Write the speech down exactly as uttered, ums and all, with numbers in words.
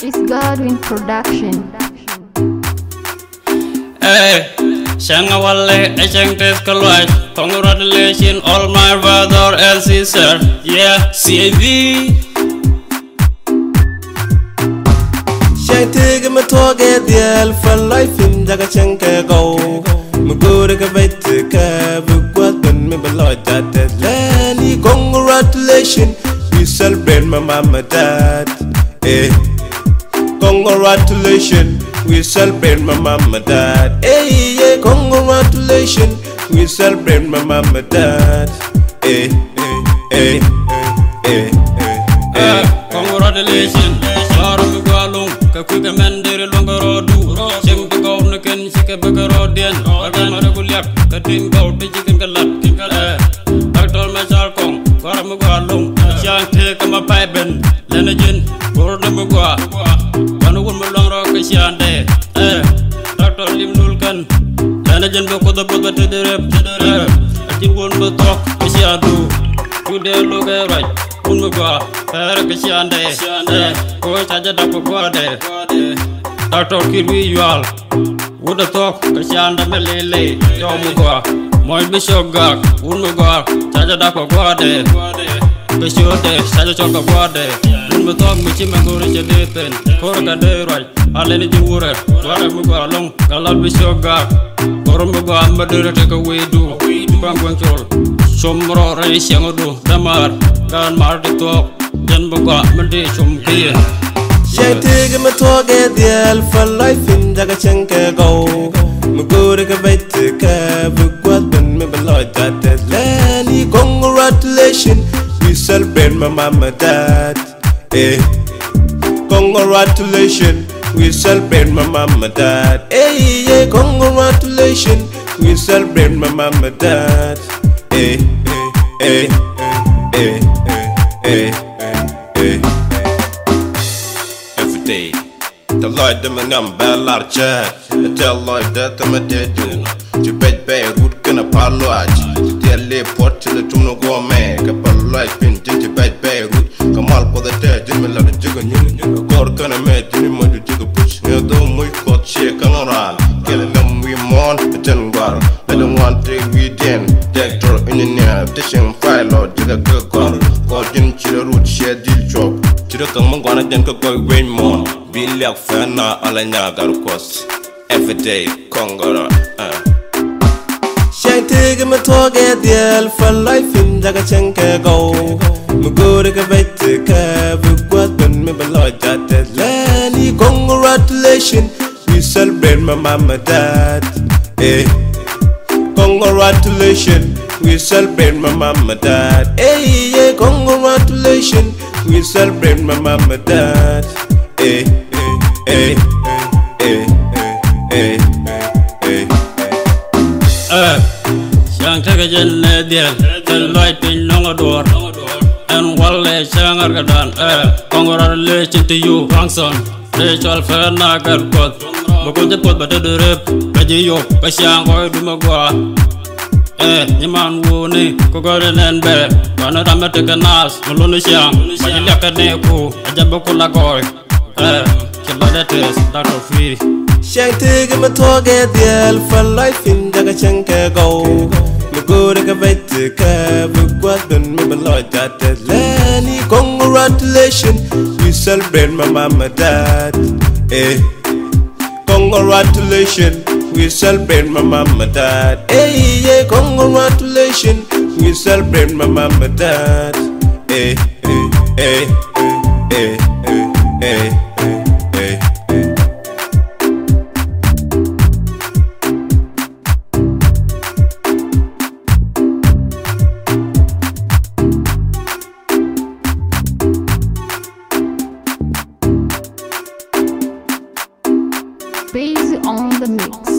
It's Godwin Production. Hey, Shanga Wale, Echeng Teskalwaj. Congratulations, all my brother and sister. Yeah, C A V. Shang Tig me toge the alpha life in Jaga Chenka go. Mugura Kabete Kabu Guatan me below that Lenny. Congratulations, we celebrate my mama dad. Eh. Congratulations, we celebrate my mama dad. Hey, yeah, congratulations, we celebrate my mama dad. Hey, hey, hey, hey, hey, hey. Congratulations, Laram Gualum, Kakuka Mandiri Longarodu, Shem the Governor Ken Shika Bagarodian, Agamaraguliak, Katin Gold, the Chicken Galat, Doctor Machalcom, Guaramugalum, Shan take my pipe and Lenajin, Gordamugua. One woman long rock is yonder. Eh, Doctor Lim Nulkan, Lanajan Boko the Boga to the rep to the rep. I didn't want to talk, is yadu. You dare look at right. Unmuga, Parakashande, go Sajadapo. Doctor Kirby, you all would have talked, Kashanda Melele, Yomuga, Moy Bishop Gak, Unmuga, Sajadapo Guade, Bishote, Sajachoka Guade, Unmutok, Michimaguri Jadethan, Koraka de right, Aleni Jura, Waramuga long, Galal Bishop Gak, Korumuga, Madura take away do, Bangwangol, Somro Rais Yangodu, Damar, Gan Marty talk, Janbuga, Mandi Chumkia. Shang Tig me toge the alpha life in Jaga Chenka go. Mugura Kabete Kabu Guatan me below that Lenny. Congratulations, we celebrate my mama dad. Eh. Congratulations, we celebrate my mama dad. Hey, yeah, congratulations, we celebrate my mama dad. Hey, hey, hey, hey, hey, hey. Every day, the Lord them and I'm bad large chat. I tell Lord that I'm a dead dude. To bed bay root can a parloage. To tell lay port till the tuno go make a parloage pin to bed bay root. Come all for the dead, Jimmy love the jigger. You go can a make Jimmy Mother Jigger push. You don't we caught shake around. Killing them we mourn, the ten bar. Let them want to we den. Doctor in the near, dishing fire lord, Jigger good gun. Caught in Chilla root, share deal chop. Chilla come on, gonna then go way more. Be like Fana, Alanya, got a cost. Every day, Congo. Shang Tig me toge the alpha life in Jaga Chenka go. Mugura Kabete Kabu Guatan me below that Lenny. Congratulations, we celebrate my mama dad. Eh. Congratulations, we celebrate my mama dad. Hey, yeah, congratulations, we celebrate my mama dad. Hey, hey, hey, hey, hey, hey. Eh, Shang Tagajan Ladian, the light in Longador, and Wale Shangargadan. Eh, congratulations to you, Frankson. Rachel Ferna Garkot, Bokuja Pot, but the rep, Kajiyo, Kashang, or Dumagua. Eh, Niman Wuni, Kogoran and Bear, Panamatic Nas, Mulunishan, Mayakaneku, Ajabokula Goy. Eh, Kiladetes, Doctor Free. Shang Tig me toge the alpha life in Jaga Chenka go. Mugura Kabete Kabu Guatan me below that Lenny. Congratulations, we celebrate my mama dad. Eh. Congratulations, we celebrate my mama dad. Hey, yeah, congratulations, we celebrate my mama dad. Hey, hey, hey, hey, hey, hey. Based on the mix.